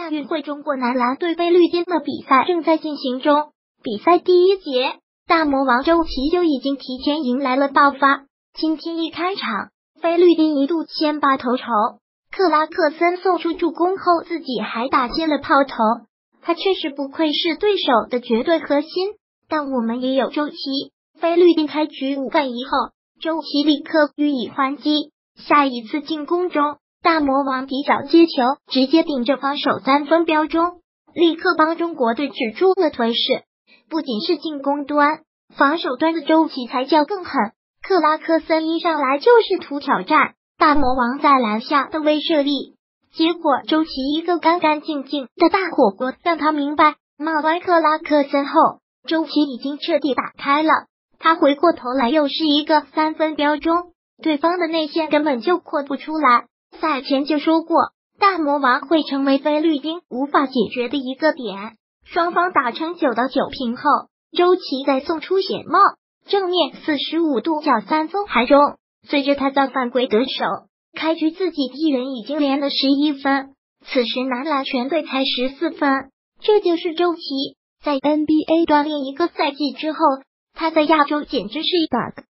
亚运会中国男篮对菲律宾的比赛正在进行中。比赛第一节，大魔王周琦就已经提前迎来了爆发。今天一开场，菲律宾一度先拔头筹，克拉克森送出助攻后，自己还打进了炮头。他确实不愧是对手的绝对核心，但我们也有周琦。菲律宾开局5分以后，周琦立刻予以还击。下一次进攻中，大魔王底角接球，直接顶着防守3分标中，立刻帮中国队止住了颓势。不仅是进攻端，防守端的周琦才叫更狠。克拉克森一上来就是图挑战大魔王在篮下的威慑力，结果周琦一个干干净净的大火锅，让他明白骂完克拉克森后，周琦已经彻底打开了。他回过头来又是一个3分标中，对方的内线根本就扩不出来。赛前就说过，大魔王会成为菲律宾无法解决的一个点。双方打成9-9平后，周琦再送出血帽，正面45度角3分还中。随着他造犯规得手，开局自己一人已经连了11分。此时男篮全队才14分，这就是周琦在 NBA 锻炼一个赛季之后，他在亚洲简直是一把